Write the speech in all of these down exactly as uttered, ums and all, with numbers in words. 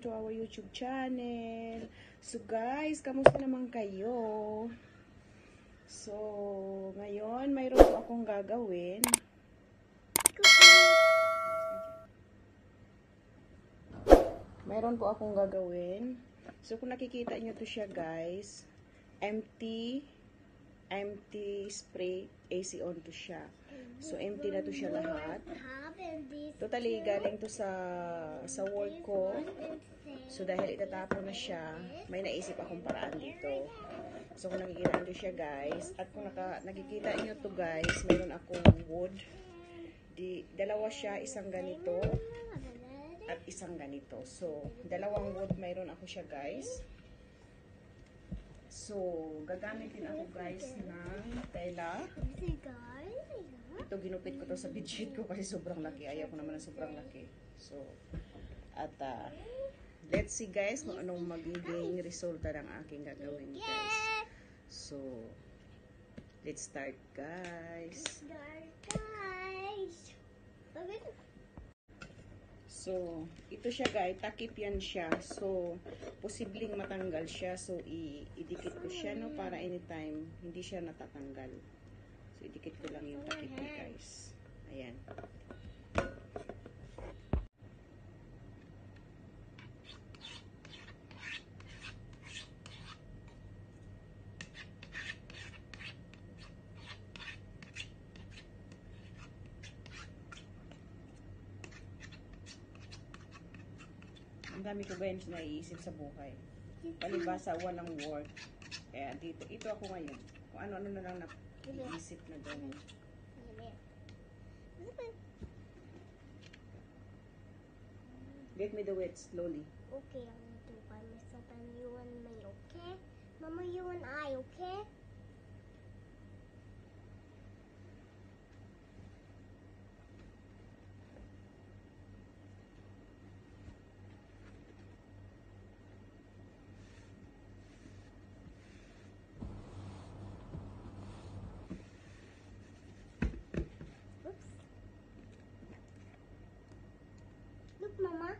to our YouTube channel. So guys, kamusta naman kayo? So, ngayon mayroon po akong gagawin. Mayroon po akong gagawin. So, kung nakikita nyo to siya guys, empty, empty spray A C on to siya. So, empty na to siya lahat. Totally galing to sa sa work ko. So, dahil itatapon na siya, may naisip akong paraan dito. So, kung nakikita nyo siya guys, at kung naka, nakikita nyo to guys, mayroon akong wood. Di, dalawa siya, isang ganito, at isang ganito. So, dalawang wood mayroon ako siya guys. So, gagamitin ako guys ng tela. Ito, ginupit ko to sa bedsheet ko kasi sobrang laki. Ayaw ko naman na sobrang laki. So, at uh, let's see guys kung anong magiging resulta ng aking gagawin guys. So, let's start guys. So, ito siya guys, takip yan siya. So, posibleng matanggal siya. So, i-idikit ko siya no para anytime hindi siya natatanggal. So, idikit ko lang yung takip ko guys. Ayan. Ang dami ko guys na iisip sa buhay. Palibasa, walang work. Kaya dito, ito ako ngayon. Kung ano-ano na lang na-iisip na gawin. Get me the wet slowly. Okay, I'm going to do by myself and you and me, okay? Mama, you and I, okay? Look, Mama.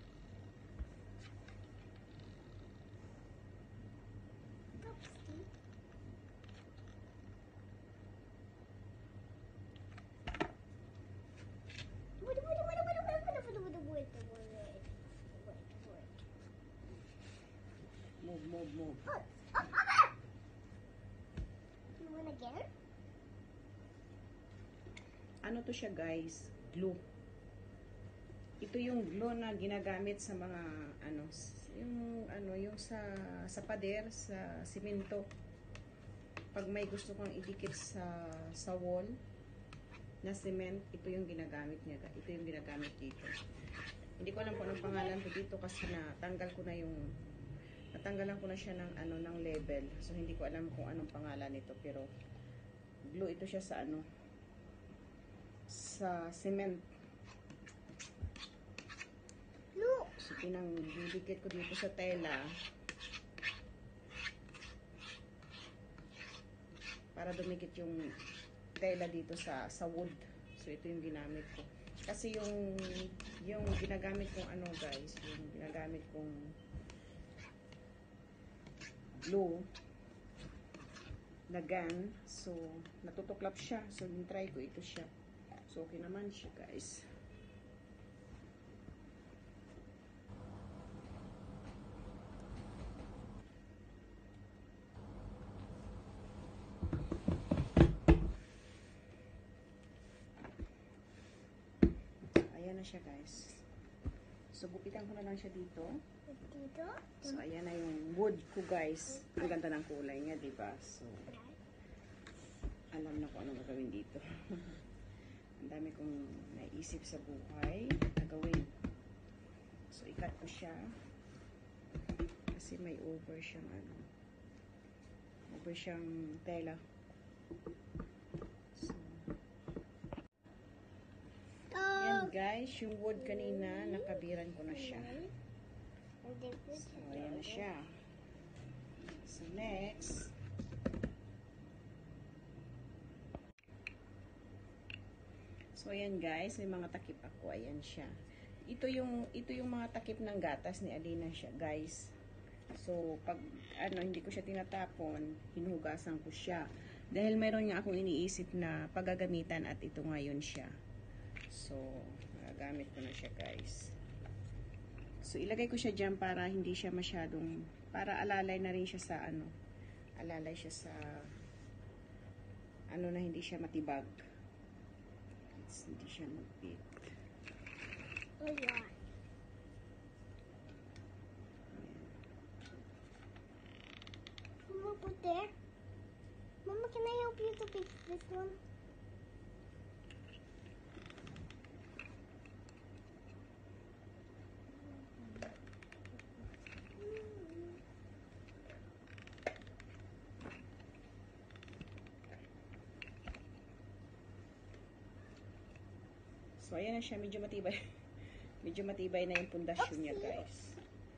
Look, Steve. Wait, wait, wait, wait, wait, wait, wait, wait, wait, wait, wait, wait. Move, move, move. Oh, oh, oh. You want again? Ano to siya guys? Glue. Ito yung glue na ginagamit sa mga ano, yung ano, yung sa sa pader, sa simento. Pag may gusto kang idikit sa sa wall na cement, ito yung ginagamit niya. Ito yung ginagamit dito. Hindi ko alam kung anong pangalan ko dito kasi natanggal ko na yung natanggalan ko na siya ng ano ng level. So hindi ko alam kung anong pangalan nito, pero glue ito siya sa ano sa cement. So, pinang didikit ko dito sa tela para dumikit yung tela dito sa sa wood. So, ito yung ginamit ko. Kasi yung yung ginagamit kong ano guys, yung ginagamit kong glue na gun. So, natutuklap siya. So, try ko ito siya. So, okay naman siya guys. Siya guys. So, gupitan ko na lang siya dito. Dito? So, ayan na yung wood ko guys. Ang ganda ng kulay niya, diba? So, alam na ko anong gagawin dito. Ang dami kong naisip sa buhay na gawin. So, ikat ko siya. Kasi may over siyang ano. Over siyang tela. Guys, yung wood kanina, nakabiran ko na siya. So, ayan na siya. So, next. So, ayan guys, may mga takip ako. Ayan siya. ito yung ito yung mga takip ng gatas ni Alina siya, guys. So, pag ano, hindi ko siya tinatapon, hinugasan ko siya. Dahil meron nga akong iniisip na paggagamitan at ito ngayon siya. So, magagamit ko na siya, guys. So, ilagay ko siya dyan para hindi siya masyadong, para alalay na rin siya sa ano, alalay siya sa, ano na hindi siya matibag. It's, hindi siya magpit. Ayan. Mama, put there. Mama, can I help you to fix this one? So, ayan na siya. Medyo matibay. Medyo matibay na yung pundasyon niya, guys.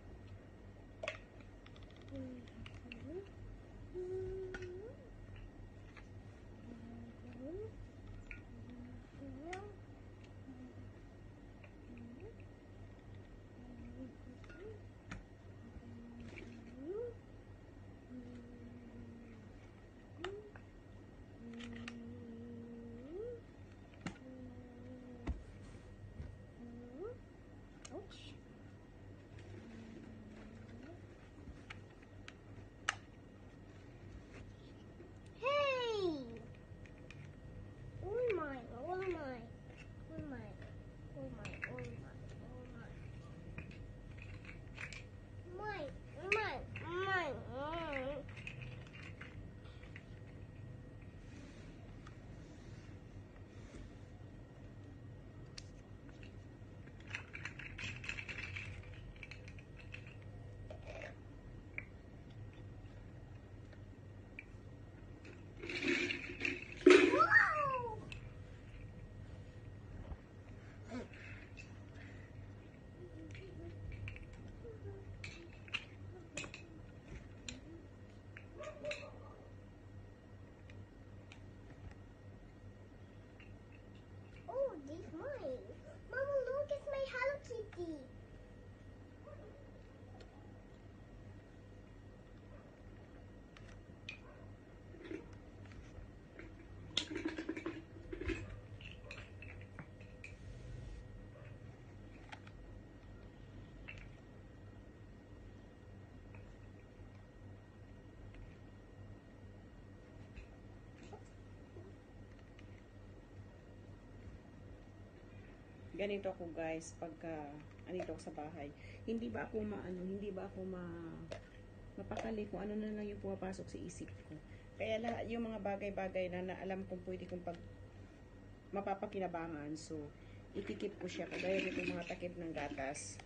Ganito ako, guys, pagka andito ako sa bahay. Hindi ba ako maano, hindi ba ako ma mapakali kung ano na lang yung pumapasok sa isip ko. Kaya lahat yung mga bagay-bagay na, na alam kong pwede kong pag mapapakinabangan. So, ikikip ko siya. Kagaya nito mga takip ng gatas.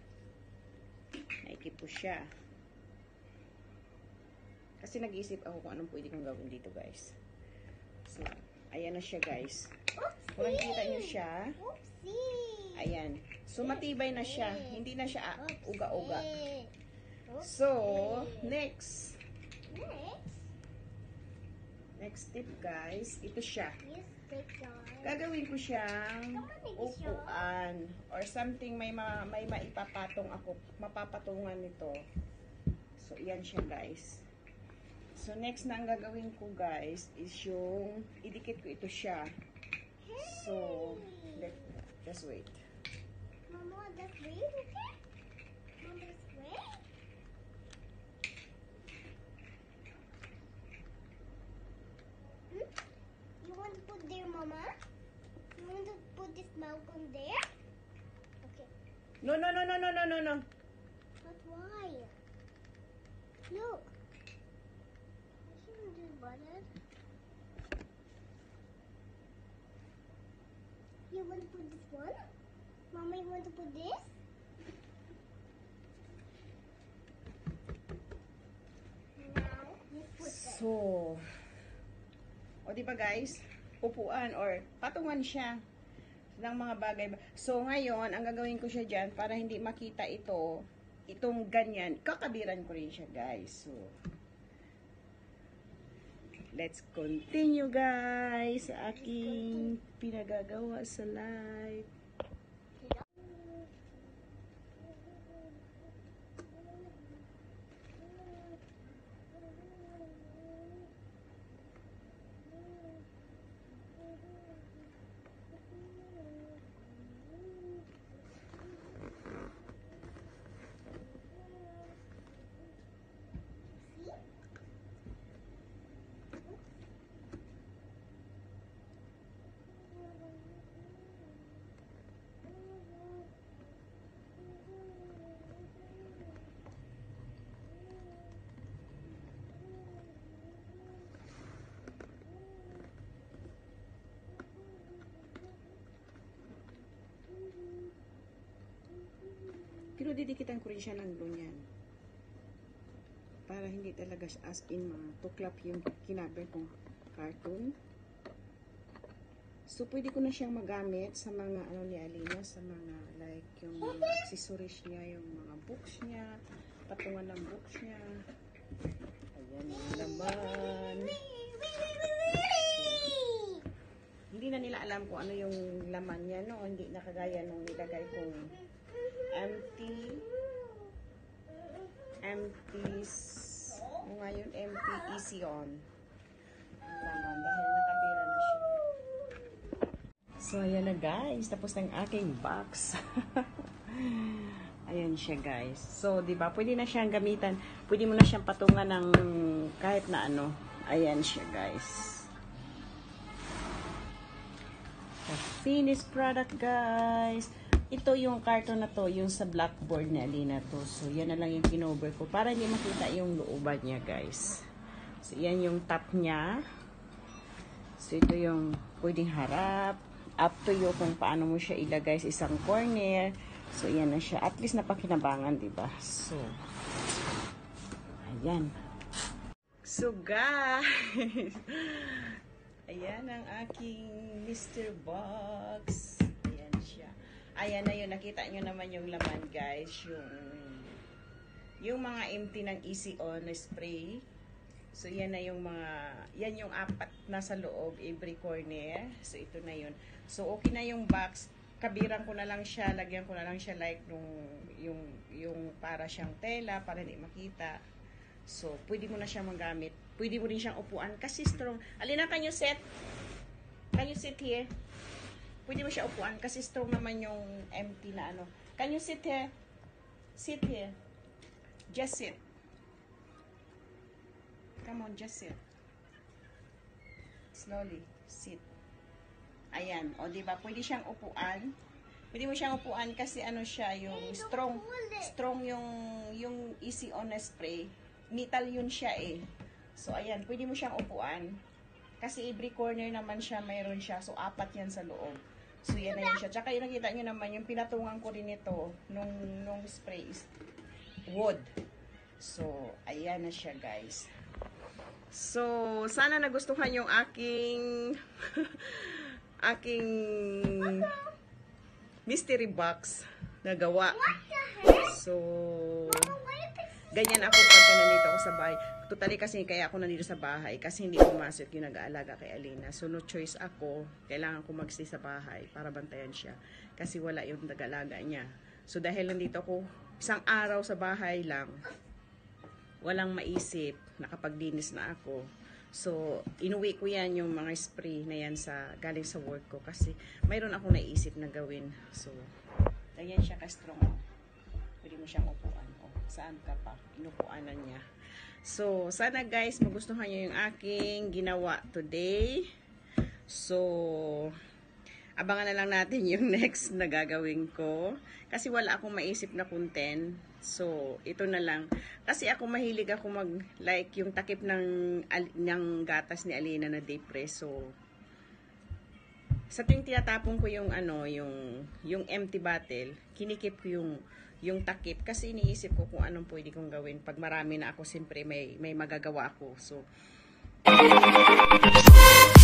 Naikip ko siya. Kasi nag-iisip ako kung anong pwede kong gawin dito, guys. So, ayan na siya, guys. Kung nakikita nyo siya, ayan. So, matibay na siya. Hindi na siya uga-uga. So, next. Next. Next tip, guys. Ito siya. Yes, take time. Gagawin ko siyang upuan. Or something may, ma may maipapatong ako. Mapapatungan nito. So, yan siya, guys. So, next na ang gagawin ko, guys, is yung idikit ko ito siya. So, let, just wait. Mama, that's way, okay? Mama, this way? Hmm? You want to put there, Mama? You want to put this milk on there? Okay. No, no, no, no, no, no, no, no. But why? Look. I shouldn't do butter. You want to put this one? Mama, you want to put this? Now, you put that. So, o di ba, guys? Upuan or patungan siya ng mga bagay. So, ngayon, ang gagawin ko siya dyan para hindi makita ito, itong ganyan, kakabiran ko rin siya, guys. So, let's continue, guys, sa aking pinagagawa sa live. Pero didikitan ko rin siya ng glue niyan. Para hindi talaga as in mga tuklap yung kinaber kong cartoon. So, pwede ko na siyang magamit sa mga ano ni Alina, sa mga like yung mga accessories niya, yung mga books niya, patungan ng books niya. Ayan yung laman. So, hindi na nila alam kung ano yung laman niya, no? Hindi nakagaya nung nilagay kong empty empty o ngayon empty easy on laman dahil nakabira na siya. So ayan na guys, tapos ng aking box. Ayan siya guys. So di ba pwede na siyang gamitan, pwede mo na siyang patungan ng kahit na ano. Ayan siya guys, the finished product guys. Ito yung carton na to, yung sa blackboard ni Alina to. So, yan na lang yung kinover ko para hindi makita yung looban niya, guys. So, yan yung top niya. So, ito yung pwedeng harap. Up to you kung paano mo siya ilagay sa isang corner. So, yan na siya. At least napakinabangan, diba? So, ayan. So, guys. Ayan ang aking Mister Box. Ayan siya. Ayan na yun, nakita nyo naman yung laman guys, yung yung mga empty ng Easy On na spray. So yan na yung mga, yan yung apat na sa loob, every corner. So ito na yun. So okay na yung box, kabiran ko na lang siya, lagyan ko na lang siya like nung, yung, yung para siyang tela, para hindi makita. So pwede mo na siyang magamit. Pwede mo rin siyang upuan kasi strong. Alina, can you sit? Can you sit here? Pwede mo siya upuan kasi strong naman yung empty na ano. Can you sit here? Sit here. Just sit. Come on, just sit. Slowly. Sit. Ayan. O, diba? Pwede siyang upuan. Pwede mo siyang upuan kasi ano siya, yung strong. Strong yung, yung Easy On na spray. Metal yun siya eh. So, ayan. Pwede mo siyang upuan. Kasi every corner naman siya, mayroon siya. So, apat yan sa loob. So, yan na yun siya. Tsaka yung nakita nyo naman, yung pinatungan ko rin ito nung, nung spray is wood. So, ayan na siya guys. So, sana nagustuhan yung aking aking mystery box na gawa. So, ganyan ako pagka nandito ako sa bahay. Totally kasi kaya ako nandito sa bahay kasi hindi pumasok yung nag-aalaga kay Alina. So no choice ako, kailangan ko mag-stay sa bahay para bantayan siya kasi wala yung nag-aalaga niya. So dahil nandito ako isang araw sa bahay lang, walang maisip, nakapaglinis na ako. So inuwi ko yan yung mga spray na yan sa galing sa work ko kasi mayroon akong naisip na gawin. So ganyan siya ka-strong. Pwede mo siyang upuan. O, saan ka pa? Inupuanan niya. So, sana guys, magustuhan nyo yung aking ginawa today. So, abangan na lang natin yung next na gagawin ko. Kasi wala akong maisip na content. So, ito na lang. Kasi ako mahilig ako mag, like, yung takip ng, ng gatas ni Alina na depress. So, sa tuwing tinatapon ko yung, ano, yung, yung empty bottle, kinikip ko yung yung takip kasi iniisip ko kung anong pwede kong gawin pag marami na ako, siyempre may may magagawa ako. So